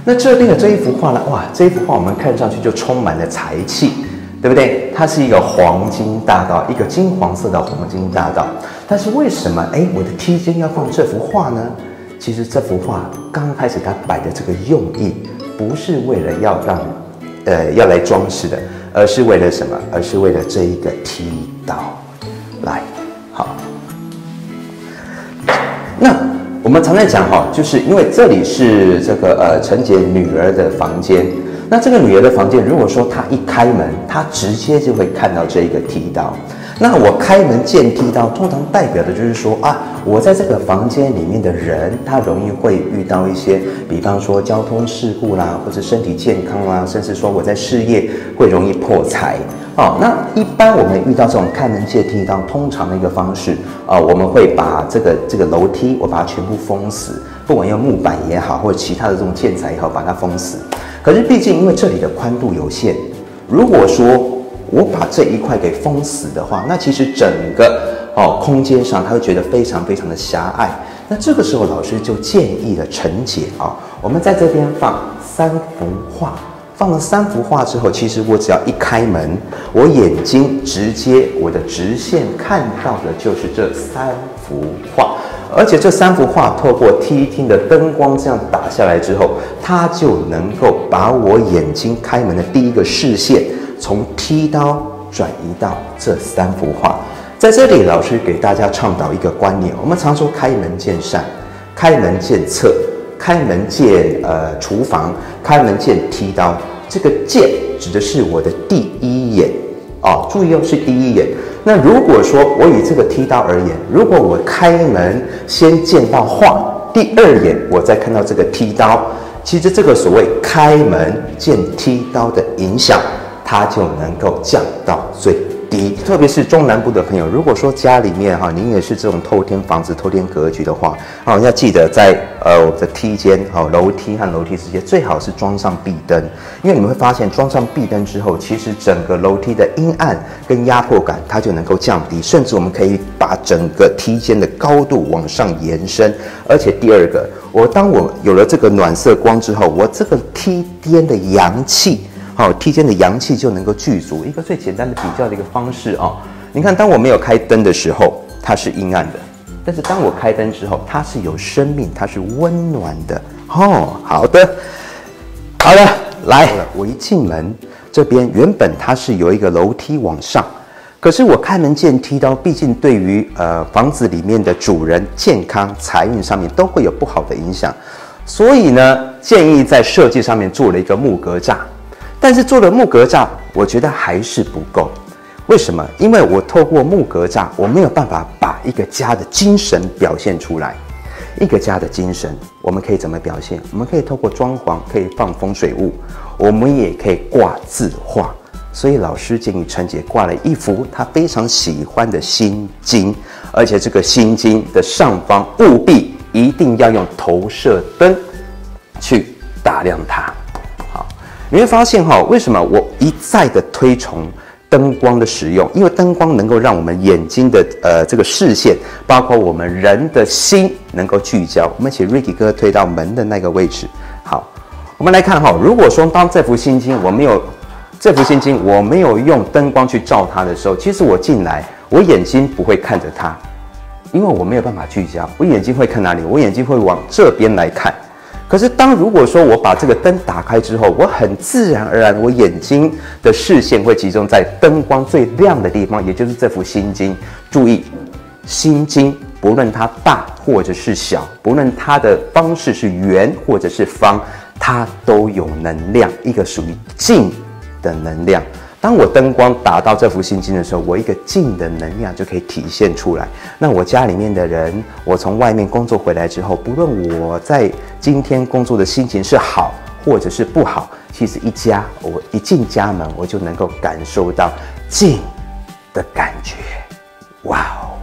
那这边的这一幅画呢？哇，这一幅画我们看上去就充满了财气，对不对？它是一个黄金大道，一个金黄色的黄金大道。但是为什么我的梯间要放这幅画呢？其实这幅画刚开始它摆的这个用意，不是为了要让要来装饰的，而是为了什么？而是为了这一个梯道。来，好。那我们常在讲就是因为这里是这个陈姐女儿的房间。那这个女儿的房间，如果说她一开门，她直接就会看到这一个梯道。那我开门见梯道，通常代表的就是说我在这个房间里面的人，他容易会遇到一些，比方说交通事故啦，或者身体健康啦，甚至说我在事业会容易破财。那一般我们遇到这种开门见梯道，通常的一个方式我们会把这个楼梯，我把它全部封死，不管用木板也好，或者其他的这种建材也好，把它封死。可是毕竟因为这里的宽度有限，如果说我把这一块给封死的话，那其实整个空间上他会觉得非常非常的狭隘。那这个时候老师就建议了陈姐我们在这边放3幅画。放了3幅画之后，其实我只要一开门，我眼睛直接我的直线看到的就是这3幅画。而且这3幅画透过梯厅的灯光这样打下来之后，它就能够把我眼睛开门的第一个视线从梯刀转移到这3幅画。在这里，老师给大家倡导一个观念，我们常说开门见山，开门见厕，开门见厨房，开门见梯刀。这个见指的是我的第一眼注意是第一眼。那如果说我以这个梯刀而言，如果我开门先见到画，第2眼我再看到这个梯刀，其实这个所谓开门见梯刀的影响，它就能够降到最低。特别是中南部的朋友，如果说家里面您也是这种透天房子、透天格局的话要记得在我的梯间楼梯和楼梯之间最好是装上壁灯，因为你们会发现装上壁灯之后，其实整个楼梯的阴暗跟压迫感它就能够降低，甚至我们可以把整个梯间的高度往上延伸。而且第2个，当我有了这个暖色光之后，我这个梯间的阳气梯间的阳气就能够具足。一个最简单的比较的一个方式你看，当我没有开灯的时候，它是阴暗的；但是当我开灯之后，它是有生命，它是温暖的。好的，来，我一进门，这边原本它是有一个楼梯往上，可是我开门见梯刀，毕竟对于房子里面的主人健康、财运上面都会有不好的影响，所以呢，建议在设计上面做了一个木格栅。但是做了木格栅，我觉得还是不够。为什么？因为我透过木格栅，我没有办法把一个家的精神表现出来。一个家的精神，我们可以怎么表现？我们可以透过装潢，可以放风水物，我们也可以挂字画。所以老师建议陈姐挂了一幅她非常喜欢的心经，而且这个心经的上方务必一定要用投射灯去打亮它。你会发现为什么我一再的推崇灯光的使用？因为灯光能够让我们眼睛的这个视线，包括我们人的心能够聚焦。我们请 Ricky 哥推到门的那个位置。好，我们来看如果说当这幅心经我没有用灯光去照它的时候，其实我进来，我眼睛不会看着它，因为我没有办法聚焦。我眼睛会看哪里？我眼睛会往这边来看。可是如果说我把这个灯打开之后，我很自然而然，我眼睛的视线会集中在灯光最亮的地方，也就是这幅心经。注意，心经不论它大或者是小，不论它的方式是圆或者是方，它都有能量，一个属于静的能量。当我灯光打到这幅心经的时候，我一个静的能量就可以体现出来。那我家里面的人，我从外面工作回来之后，不论我在今天工作的心情是好或者是不好，其实我一进家门，我就能够感受到静的感觉。哇哦！